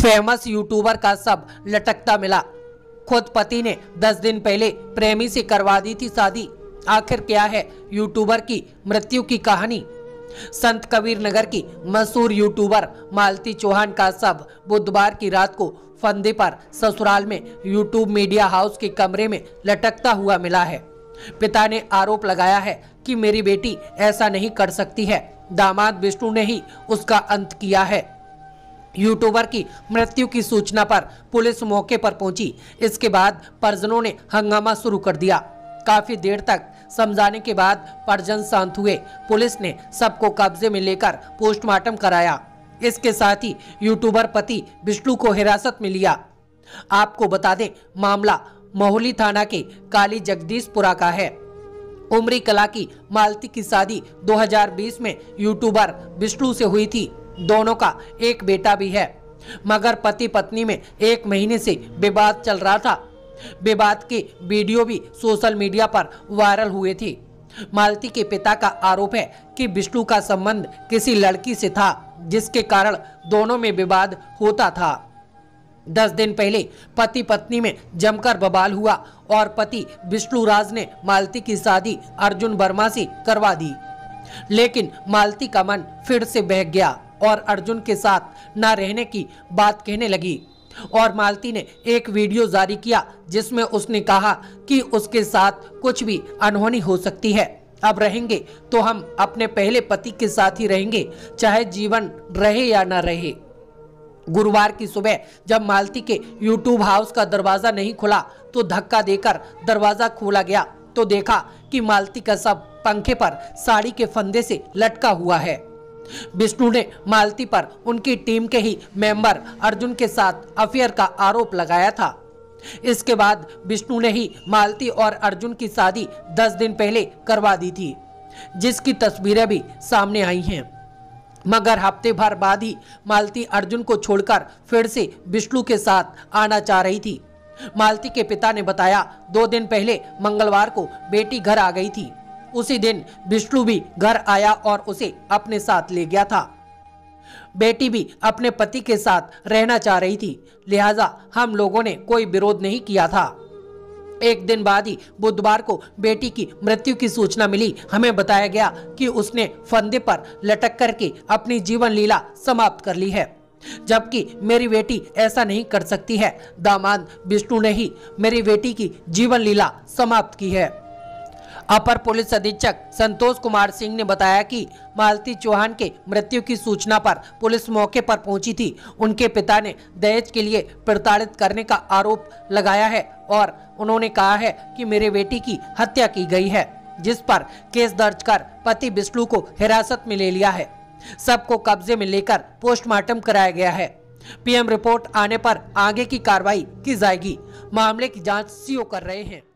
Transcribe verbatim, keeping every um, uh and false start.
Famous YouTuber का शव लटकता मिला। खुद पति ने दस दिन पहले प्रेमी से करवा दी थी शादी। आखिर क्या है यूट्यूबर की मृत्यु की कहानी। संत कबीर नगर की मशहूर यूट्यूबर मालती चौहान का शव बुधवार की रात को फंदे पर ससुराल में यूट्यूब मीडिया हाउस के कमरे में लटकता हुआ मिला है। पिता ने आरोप लगाया है कि मेरी बेटी ऐसा नहीं कर सकती है। दामाद विष्णु ने ही उसका अंत किया है। यूट्यूबर की मृत्यु की सूचना पर पुलिस मौके पर पहुंची। इसके बाद परिजनों ने हंगामा शुरू कर दिया। काफी देर तक समझाने के बाद परिजन शांत हुए। पुलिस ने सबको कब्जे में लेकर पोस्टमार्टम कराया। इसके साथ ही यूट्यूबर पति विष्णु को हिरासत में लिया। आपको बता दें, मामला मोहाली थाना के काली जगदीशपुरा का है। उमरी कला की मालती की शादी दो हज़ार बीस में यूट्यूबर विष्णु से हुई थी। दोनों का एक बेटा भी है, मगर पति पत्नी में एक महीने से विवाद चल रहा था। विवाद के वीडियो भी सोशल मीडिया पर वायरल हुए थे। मालती के पिता का आरोप है कि विष्णु का संबंध किसी लड़की से था, जिसके कारण दोनों में विवाद होता था। दस दिन पहले पति पत्नी में जमकर बवाल हुआ और पति विष्णु राज ने मालती की शादी अर्जुन वर्मा से करवा दी। लेकिन मालती का मन फिर से बहक गया और अर्जुन के साथ न रहने की बात कहने लगी। और मालती ने एक वीडियो जारी किया जिसमें उसने कहा कि उसके साथ कुछ भी अनहोनी हो सकती है। अब रहेंगे तो हम अपने पहले पति के साथ ही रहेंगे, चाहे जीवन रहे या न रहे। गुरुवार की सुबह जब मालती के यूट्यूब हाउस का दरवाजा नहीं खुला तो धक्का देकर दरवाजा खोला गया तो देखा कि मालती का शव पंखे पर साड़ी के फंदे से लटका हुआ है। विष्णु ने मालती पर उनकी टीम के ही मेंबर अर्जुन के साथ अफेयर का आरोप लगाया था। इसके बाद विष्णु ने ही मालती और अर्जुन की शादी दस दिन पहले करवा दी थी, जिसकी तस्वीरें भी सामने आई हैं। मगर हफ्ते भर बाद ही मालती अर्जुन को छोड़कर फिर से विष्णु के साथ आना चाह रही थी। मालती के पिता ने बताया, दो दिन पहले मंगलवार को बेटी घर आ गई थी। उसी दिन विष्णु भी घर आया और उसे अपने साथ ले गया था। बेटी भी अपने पति के साथ रहना चाह रही थी, लिहाजा हम लोगों ने कोई विरोध नहीं किया था। एक दिन बाद ही बुधवार को बेटी की मृत्यु की सूचना मिली। हमें बताया गया कि उसने फंदे पर लटक करके अपनी जीवन लीला समाप्त कर ली है, जबकि मेरी बेटी ऐसा नहीं कर सकती है। दामाद विष्णु ने ही मेरी बेटी की जीवन लीला समाप्त की है। अपर पुलिस अधीक्षक संतोष कुमार सिंह ने बताया कि मालती चौहान के मृत्यु की सूचना पर पुलिस मौके पर पहुंची थी। उनके पिता ने दहेज के लिए प्रताड़ित करने का आरोप लगाया है और उन्होंने कहा है कि मेरे बेटी की हत्या की गई है, जिस पर केस दर्ज कर पति विष्णु को हिरासत में ले लिया है। सबको कब्जे में लेकर पोस्टमार्टम कराया गया है। पीएम रिपोर्ट आने पर आगे की कार्रवाई की जाएगी। मामले की जांच सीओ कर रहे हैं।